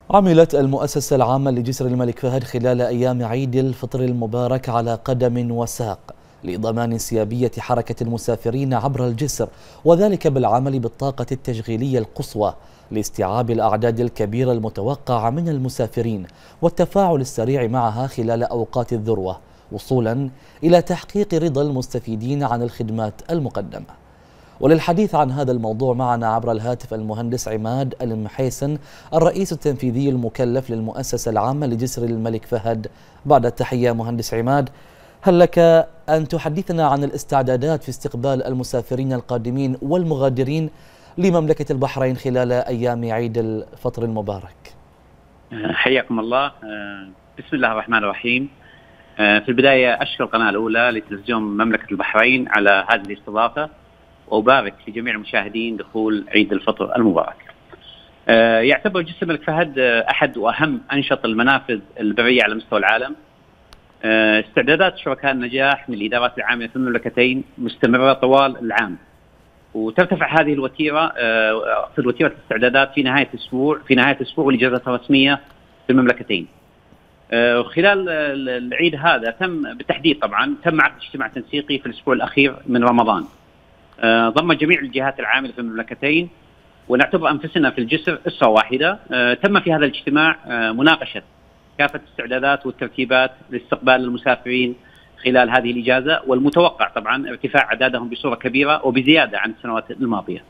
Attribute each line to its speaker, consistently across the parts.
Speaker 1: عملت المؤسسة العامة لجسر الملك فهد خلال أيام عيد الفطر المبارك على قدم وساق لضمان انسيابية حركة المسافرين عبر الجسر، وذلك بالعمل بالطاقة التشغيلية القصوى لاستيعاب الأعداد الكبيرة المتوقعة من المسافرين والتفاعل السريع معها خلال أوقات الذروة، وصولا إلى تحقيق رضا المستفيدين عن الخدمات المقدمة. وللحديث عن هذا الموضوع معنا عبر الهاتف المهندس عماد المحيسن، الرئيس التنفيذي المكلف للمؤسسة العامة لجسر الملك فهد. بعد التحية مهندس عماد، هل لك أن تحدثنا عن الاستعدادات في استقبال المسافرين القادمين والمغادرين لمملكة البحرين خلال أيام عيد الفطر المبارك؟
Speaker 2: حياكم الله. بسم الله الرحمن الرحيم. في البداية أشكر القناة الأولى لتلفزيون مملكة البحرين على هذه الاستضافة، وأبارك لجميع المشاهدين دخول عيد الفطر المبارك. يعتبر جسر الملك فهد أحد وأهم أنشط المنافذ البرية على مستوى العالم. استعدادات شركاء النجاح من الإدارات العامة في المملكتين مستمرة طوال العام، وترتفع هذه الوتيرة وتيرة الاستعدادات في نهاية الأسبوع والإجازة الرسمية في المملكتين. خلال العيد هذا تم بالتحديد تم عقد اجتماع تنسيقي في الأسبوع الأخير من رمضان، ضم جميع الجهات العاملة في المملكتين، ونعتبر أنفسنا في الجسر أسرة واحدة. تم في هذا الاجتماع مناقشة كافة الاستعدادات والترتيبات لاستقبال المسافرين خلال هذه الإجازة، والمتوقع ارتفاع أعدادهم بصورة كبيرة وبزيادة عن السنوات الماضية.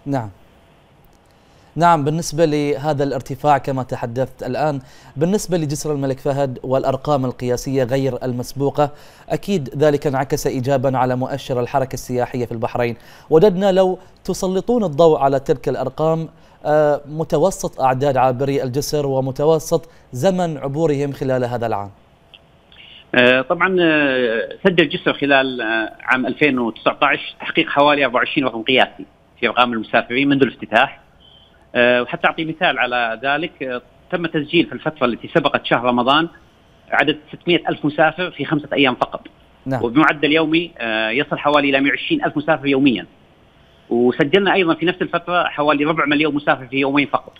Speaker 1: نعم، بالنسبة لهذا الارتفاع كما تحدثت الآن، بالنسبة لجسر الملك فهد والأرقام القياسية غير المسبوقة، أكيد ذلك انعكس إيجابا على مؤشر الحركة السياحية في البحرين. وددنا لو تسلطون الضوء على تلك الأرقام، متوسط أعداد عابري الجسر ومتوسط زمن عبورهم خلال هذا العام.
Speaker 2: طبعا سجل الجسر خلال عام 2019 تحقيق حوالي 24 رقم قياسي في أرقام المسافرين منذ الافتتاح. وحتى أعطي مثال على ذلك، تم تسجيل في الفترة التي سبقت شهر رمضان عدد 600 ألف مسافر في 5 أيام فقط.
Speaker 1: نعم.
Speaker 2: وبمعدل يومي يصل حوالي إلى 120 ألف مسافر يوميا. وسجلنا أيضا في نفس الفترة حوالي 400,000 مسافر في يومين فقط.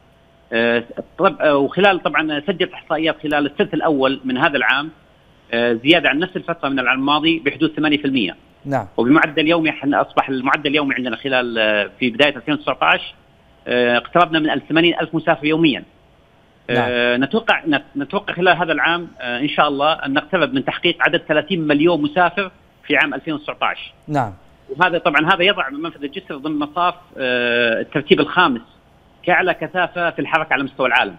Speaker 2: وخلال سجلت إحصائيات خلال الثلث الأول من هذا العام زيادة عن نفس الفترة من العام الماضي بحدود 8%.
Speaker 1: نعم.
Speaker 2: وبمعدل يومي أصبح المعدل اليومي عندنا خلال في بداية 2019 اقتربنا من 80,000 مسافر يوميا.
Speaker 1: نعم.
Speaker 2: نتوقع خلال هذا العام إن شاء الله أن نقترب من تحقيق عدد 30 مليون مسافر في عام 2019.
Speaker 1: نعم.
Speaker 2: وهذا هذا يضع منفذ الجسر ضمن مصاف الترتيب الخامس كأعلى كثافة في الحركة على مستوى العالم.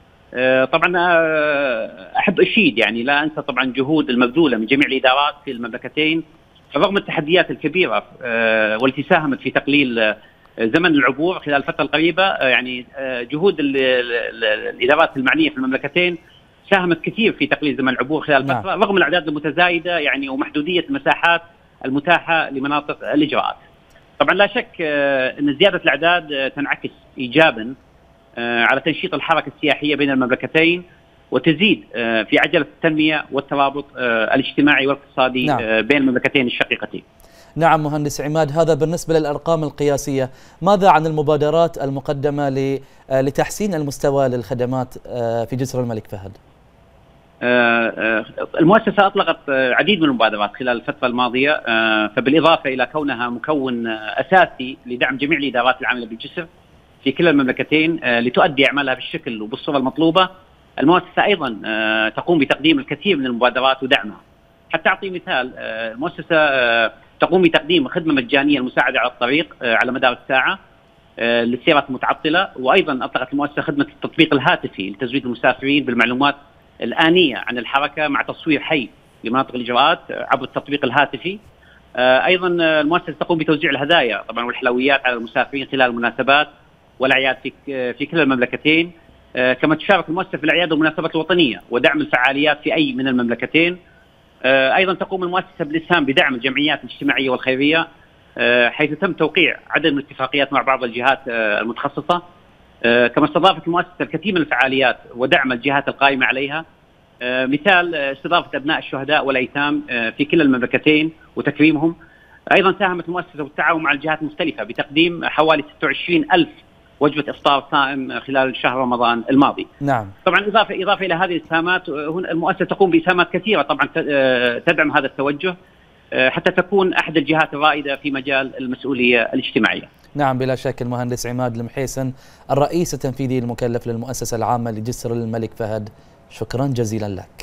Speaker 2: أحب أشيد لا أنسى جهود المبذولة من جميع الإدارات في المملكتين رغم التحديات الكبيرة والتي ساهمت في تقليل زمن العبور خلال الفترة القريبة. جهود الإدارات المعنية في المملكتين ساهمت كثير في تقليل زمن العبور خلال الفترة رغم الأعداد المتزايدة ومحدودية المساحات المتاحة لمناطق الإجراءات. طبعا لا شك أن زيادة الأعداد تنعكس إيجابا على تنشيط الحركة السياحية بين المملكتين، وتزيد في عجلة التنمية والترابط الاجتماعي والاقتصادي بين المملكتين الشقيقتين.
Speaker 1: نعم مهندس عماد، هذا بالنسبة للأرقام القياسية. ماذا عن المبادرات المقدمة لتحسين المستوى للخدمات في جسر الملك فهد؟
Speaker 2: المؤسسة أطلقت عديد من المبادرات خلال الفترة الماضية، فبالإضافة إلى كونها مكون أساسي لدعم جميع الإدارات العاملة بالجسر في كلا المملكتين لتؤدي أعمالها بالشكل وبالصورة المطلوبة، المؤسسة أيضا تقوم بتقديم الكثير من المبادرات ودعمها. حتى أعطي مثال، المؤسسة تقوم بتقديم خدمة مجانية المساعدة على الطريق على مدار الساعة للسيارات المتعطلة، وأيضا أطلقت المؤسسة خدمة التطبيق الهاتفي لتزويد المسافرين بالمعلومات الآنية عن الحركة مع تصوير حي لمناطق الإجراءات عبر التطبيق الهاتفي. أيضا المؤسسة تقوم بتوزيع الهدايا والحلويات على المسافرين خلال المناسبات والأعياد في كلا المملكتين. كما تشارك المؤسسة في الأعياد والمناسبات الوطنية ودعم الفعاليات في أي من المملكتين. أيضا تقوم المؤسسة بالإسهام بدعم الجمعيات الاجتماعية والخيرية، حيث تم توقيع عدد من الاتفاقيات مع بعض الجهات المتخصصة. كما استضافت المؤسسة الكثير من الفعاليات ودعم الجهات القائمة عليها، مثال استضافة أبناء الشهداء والأيتام في كلا المملكتين وتكريمهم. أيضا ساهمت المؤسسة بالتعاون مع الجهات المختلفة بتقديم حوالي 26,000 وجبة إفطار صائم خلال شهر رمضان الماضي.
Speaker 1: نعم.
Speaker 2: طبعا إضافة إلى هذه الإسهامات، المؤسسة تقوم بإسهامات كثيرة طبعا تدعم هذا التوجه حتى تكون أحد الجهات الرائدة في مجال المسؤولية الاجتماعية.
Speaker 1: نعم بلا شك. المهندس عماد المحيسن، الرئيس التنفيذي المكلف للمؤسسة العامة لجسر الملك فهد، شكرا جزيلا لك.